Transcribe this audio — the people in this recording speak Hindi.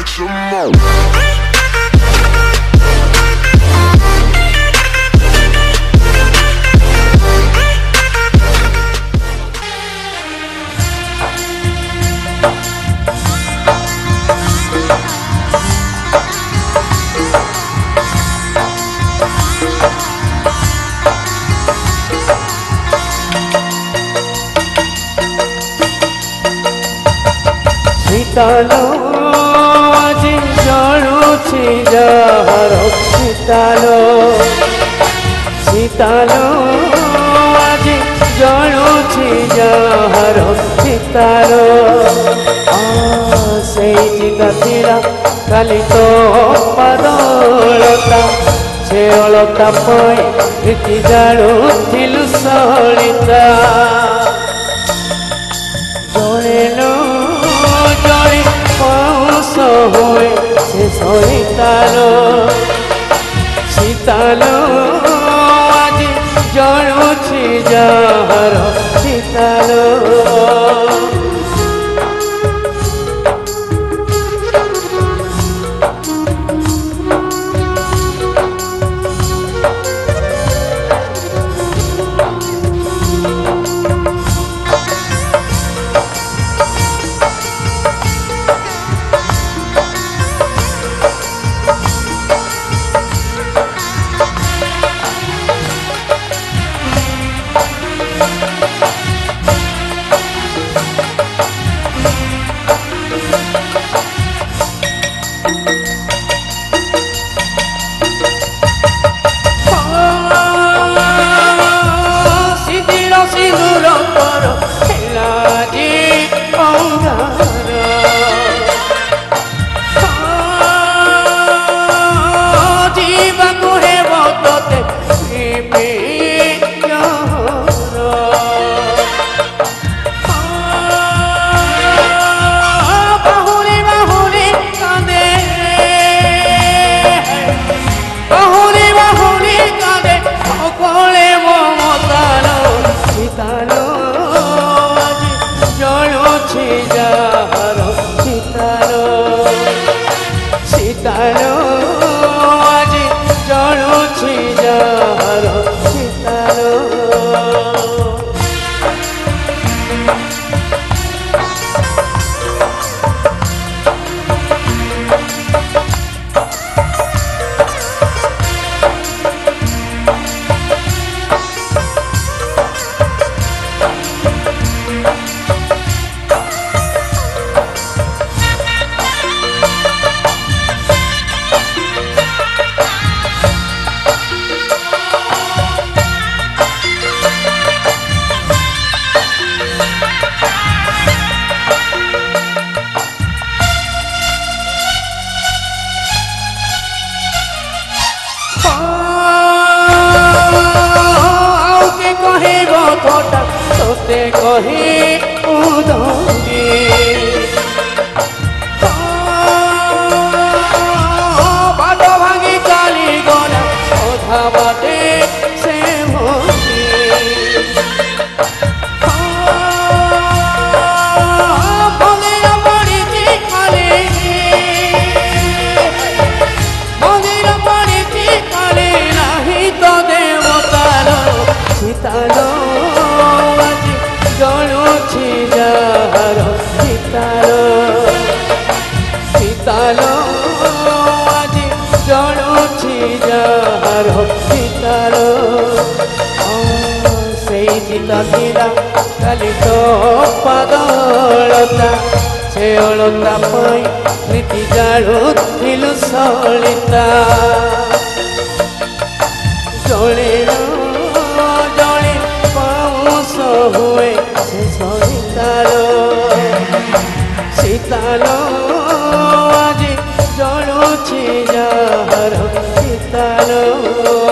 some more. शीतलो आज जलुछि जहर शीतलो शीतलो आज जलुछि जहर शीतलो से चिता काली तो पादलता से अलता पाई प्रीति जालुथिलु सलिता जळेलो जळे पाउस होए से सलितालो शीतलो आज जळुछि जहर शीतलो तोते कही उदंगी बाद भांगी काली गला अधा बाटे से मोती मंदिर पड़ी खाली मंदिर पड़ी खाली नहीं तो देवतार शीतलो जलुछि जहर शीतलो शीतलो आज जलुछि जहर शीतलो से चिता काली तो पादलता से अलता पाई प्रीति जालुथिलु सलिता जळेलो जळे पाउस हुए से सलितालो शीतलो आज जलुछि जहर शीतलो।